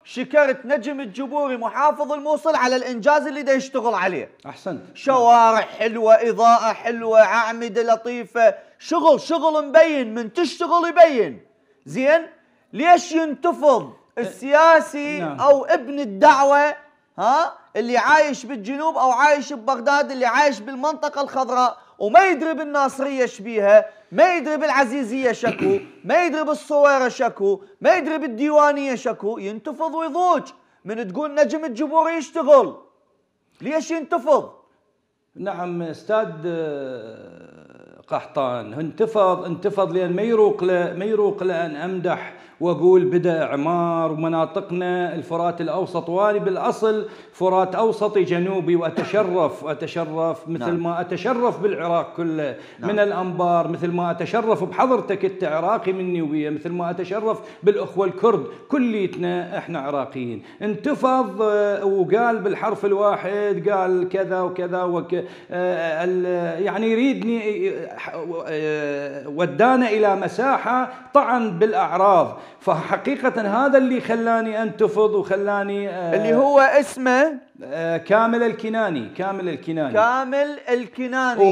شكرت نجم الجبوري محافظ الموصل على الإنجاز اللي دا يشتغل عليه. أحسنت. شوارع حلوة، إضاءة حلوة، أعمدة لطيفة، شغل مبين، من تشتغل يبين. زين، ليش ينتفض السياسي أو ابن الدعوة اللي عايش بالجنوب أو عايش ببغداد، اللي عايش بالمنطقة الخضراء وما يدري بالناصرية ايش بيها، ما يدري بالعزيزية شكو، ما يدري بالصويرة شكو، ما يدري بالديوانية شكو، ينتفض ويضوج من تقول نجم الجبور يشتغل. ليش ينتفض؟ نعم استاذ قحطان، انتفض لان ما يروق له ان امدح واقول بدا اعمار ومناطقنا الفرات الاوسط، واني بالاصل فرات اوسطي جنوبي، واتشرف مثل ما اتشرف بالعراق كله من الانبار، مثل ما اتشرف بحضرتك انت عراقي مني ويا، مثل ما اتشرف بالاخوه الكرد كليتنا احنا عراقيين. انتفض وقال بالحرف الواحد، قال كذا وكذا يعني يريدني ودانا الى مساحه طعن بالاعراض، فحقيقه هذا اللي خلاني انتفض وخلاني اللي هو اسمه كامل الكناني.